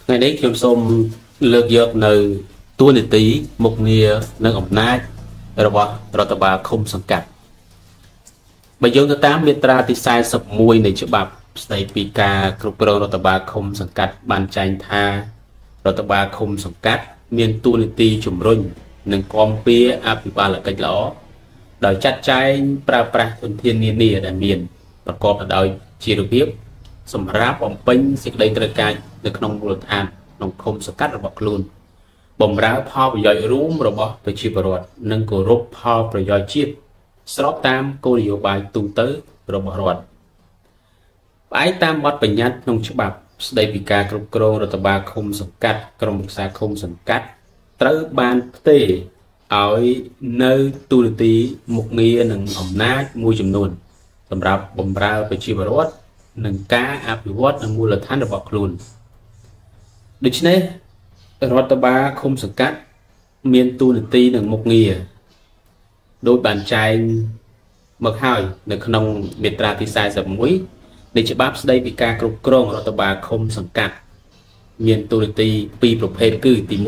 ngày đấyខ្ញុំសូមលើកយកនៅតួនាទីមុខងារនិងអំណាចរបស់រដ្ឋបាលឃុំសង្កាត់បើយោងទៅតាមមាត្រាទី41នៃច្បាប់ស្តីពីការគ្រប់គ្រងរដ្ឋបាលឃុំសង្កាត់បានចែងថារដ្ឋបាលឃុំសង្កាត់មានតួនាទីជំរុញនិងគាំពារអភិបាលកិច្ចល្អដោយចាត់ចែងប្រើប្រាស់ធនធាននានាដែលមានប្រកបទៅដោយជារបៀបសម្រាប់បំពេញសេចក្តីត្រូវការនៅក្នុងមូលដ្ឋានក្នុងឃុំសង្កាត់របស់ខ្លួនបម្រើផលប្រយោជន៍រួមរបស់ប្រជាពលរដ្ឋនិងគោរពផលប្រយោជន៍ជាតិស្របតាមគោលនយោបាយទូទៅរបស់រដ្ឋផ្អែកតាមបទបញ្ញត្តិក្នុងច្បាប់ស្តីពីការគ្រប់គ្រងរដ្ឋបាលឃុំសង្កាត់ក្រុមប្រឹក្សាឃុំសង្កាត់ត្រូវបានផ្ទេរឲ្យនៅទូនាទីមុខងារនិងអំណាចមួយចំនួនសម្រាប់បម្រើប្រជាពលរដ្ឋនិងការអភិវឌ្ឍនៅមូលដ្ឋានរបស់ខ្លួនដូច្នេះរដ្ឋបាលឃុំសង្កាត់មានតួនាទីនិងមុខងារដោយបានចែងមកហើយនៅក្នុងមាត្រាទី41នៃច្បាប់ស្តីពីការគ្រប់គ្រងរដ្ឋបាលឃុំសង្កាត់មានតួនាទីពីរប្រភេទគឺទី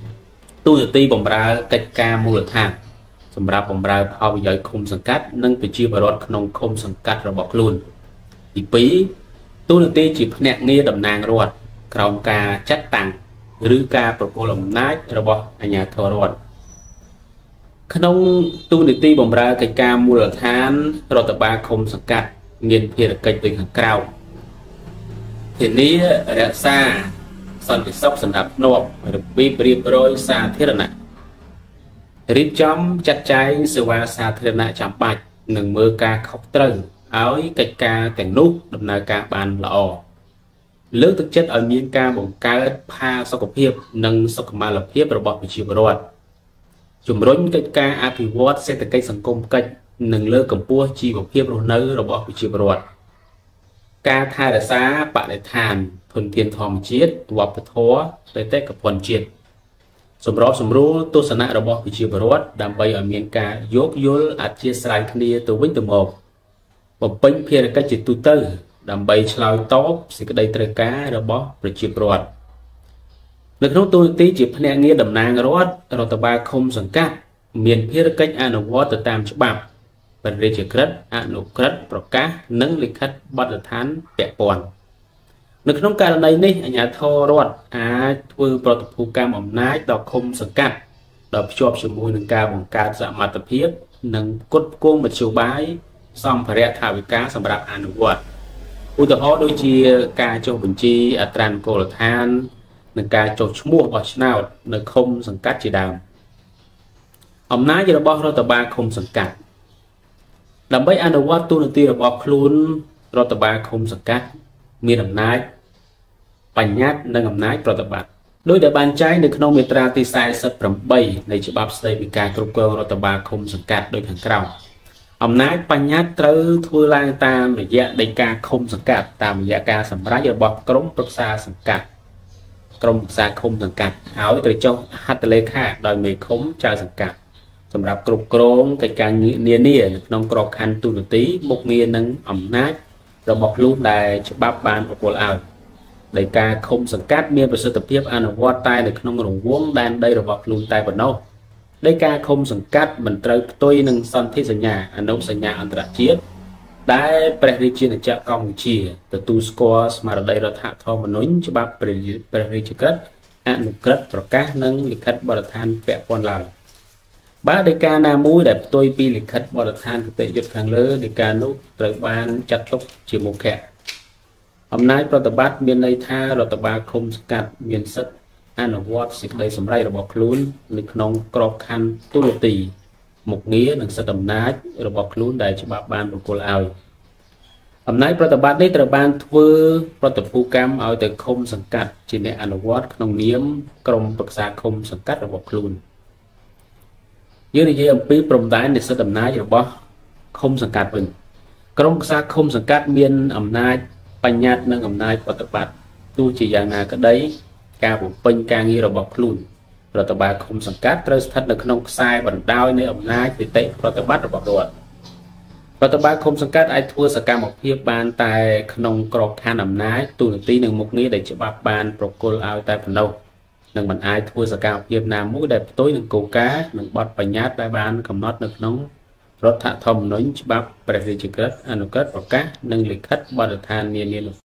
1តួនាទីបម្រើកិច្ចការមូលដ្ឋានសម្រាប់បម្រើផលប្រយោជន៍ឃុំសង្កាត់និងប្រជាពលរដ្ឋក្នុងឃុំសង្កាត់របស់ខ្លួនទី2តួនាទីជាភ្នាក់ងារតំណាងរដ្ឋក្រោមការចាត់តាំងឬការប្រគល់អំណាចរបស់អាជ្ញាធររដ្ឋក្នុងតួនាទីបម្រើកិច្ចការមូលដ្ឋានរដ្ឋបាលឃុំសង្កាត់មានភារកិច្ចដូចខាងក្រោមធានារក្សាសន្តិសុខសណ្ដាប់ធ្នាប់របៀបរៀបរយសាធារណៈរៀបចំចាត់ចែងសេវាសាធារណៈចាំបាច់និងមើលការខុសត្រូវឲ្យកិច្ចការទាំងនោះដំណើរការបានល្អលើកទឹកចិត្តឲ្យមានការបង្កើតផាសុកភាពនិងសុខុមាលភាពរបស់ប្រជាពលរដ្ឋជំរុញកិច្ចការអភិវឌ្ឍសេដ្ឋកិច្ចសង្គមកិច្ចនិងលើកកម្ពស់ជីវភាពរស់នៅរបស់ប្រជាពលរដ្ឋការថែរក្សាបរិស្ថានធនធានធម្មជាតិវប្បធម៌បេតិកភណ្ឌជាតិសម្របសម្រួលទស្សនៈរបស់ប្រជាពលរដ្ឋដើម្បីឲ្យមានការយោគយល់អធ្យាស្រ័យគ្នាទៅវិញទៅមកបំពេញភារកិច្ចជាទូទៅដើម្បីឆ្លើយតបសេចក្តីត្រូវការរបស់ប្រជាពលរដ្ឋនៅក្នុងតួនាទីជាភ្នាក់ងារតំណាងរដ្ឋបាលឃុំសង្កាត់មានភារកិច្ចអនុវត្តទៅតាមច្បាប់ព្រះរាជក្រឹត្យអនុក្រឹត្យប្រកាសនិងលិខិតបទដ្ឋានពាក់ព័ន្ធនៅក្នុងករណីនេះអាជ្ញាធររដ្ឋអាចធ្វើប្រតិភូកម្មអំណាចដល់ឃុំសង្កាត់ដោយភ្ជាប់ជាមួយនឹងការបង្កើតសមត្ថភាពនិងផ្គត់ផ្គង់មធ្យោបាយសម្ភារៈថវិកាសម្រាប់អនុវត្តឧទាហរណ៍ដូចជាការចុះបញ្ជីអត្រានុកូលដ្ឋាននិងការចុះឈ្មោះបោះឆ្នោតនៅឃុំសង្កាត់ជាដើមអំណាចរបស់រដ្ឋបាលឃុំសង្កាត់ដើម្បីអនុវត្តតួនាទីរបស់ខ្លួនរដ្ឋបាលឃុំសង្កាត់មានអំណាចបញ្ញត្តិនិងអំណាចប្រតិបត្តិដោយដែលបានចែងនៅក្នុងមាត្រាទី48នៃច្បាប់ស្តីពីការគ្រប់គ្រងរដ្ឋបាលឃុំសង្កាត់ដូចខាងក្រោមអំណាចបញ្ញត្តិត្រូវធ្វើឡើងតាមរយៈដីកាឃុំសង្កាត់តាមរយៈការសម្រេចរបស់ក្រុមប្រឹក្សាសង្កាត់ក្រុមប្រឹក្សាឃុំសង្កាត់ហើយត្រូវចុះហត្ថលេខាដោយមេឃុំចៅសង្កាត់សម្រាប់គ្រប់គ្រងកិច្ចការនានានៅក្នុងក្របខ័ណ្ឌទូនាទីមុខងារនិងអំណាចរបស់ខ្លួនដែលច្បាប់បានប្រគល់ឲ្យដីកាឃុំសង្កាត់មានប្រសិទ្ធភាពអនុវត្តតែនៅក្នុងរង្វង់ដែនដីរបស់ខ្លួនតែប៉ុណ្ណោះដីកាឃុំសង្កាត់មិនត្រូវផ្ទុយនឹងសន្ធិសញ្ញាអនុសញ្ញាអន្តរជាតិដែលព្រះរាជាណាចក្រកម្ពុជាទទួលស្គាល់ស្មារតីរដ្ឋធម្មនុញ្ញច្បាប់ព្រះរាជក្រឹត្យអនុក្រឹត្យប្រកាសនិងលិខិតបទដ្ឋានពាក់ព័ន្ធឡើយបើដីកាណាមួយដែលផ្ទុយពីលិខិតបទដ្ឋានគតិយុត្តខាងលើដីកានោះត្រូវបានចាត់ទុកជាមុខៈអំណាចប្រតិបត្តិមានន័យថារដ្ឋបាលឃុំសង្កាត់មានសិទ្ធិអនុវត្តសេចក្តីសម្រេចរបស់ខ្លួននៅក្នុងក្របខ័ណ្ឌទូនាទីមុខងារនិងសិទ្ធិអំណាចរបស់ខ្លួនដែលច្បាប់បានប្រគល់ឲ្យអំណាចប្រតិបត្តិនេះត្រូវបានធ្វើប្រតិភូកម្មឲ្យទៅឃុំសង្កាត់ជាអ្នកអនុវត្តក្នុងនាមក្រុមប្រឹក្សាឃុំសង្កាត់របស់ខ្លួនយើងនិយាយអំពីព្រំដែននៃសិទ្ធិអំណាចរបស់ឃុំសង្កាត់វិញក្រុមប្រឹក្សាឃុំសង្កាត់មានអំណាចបញ្ញត្តិនិងអំណាចប្រតិបត្តិទោះជាយ៉ាងណាក្តីការបំពេញការងាររបស់ខ្លួនរដ្ឋបាលឃុំសង្កាត់ត្រូវស្ថិតនៅក្នុងខ្សែបណ្ដោយនៃអំណាចនីតិប្រតិបត្តិរបស់រដ្ឋរដ្ឋបាលឃុំសង្កាត់អាចធ្វើសកម្មភាពបានតែក្នុងក្របខ័ណ្ឌអំណាចទូនាទីនិងមុខងារដែលច្បាប់បានប្រគល់ឲ្យតែប៉ុណ្ណោះនឹងមិនអាចធ្វើសកម្មភាពណាមួយដែលផ្ទុយនឹងគោលការណ៍និងបទបញ្ញត្តិដែលបានកំណត់នៅក្នុងរដ្ឋធម្មនុញ្ញច្បាប់ព្រះរាជាក្រឹត្យអនុក្រឹត្យប្រកាសនិងលិខិតបទដ្ឋាននានា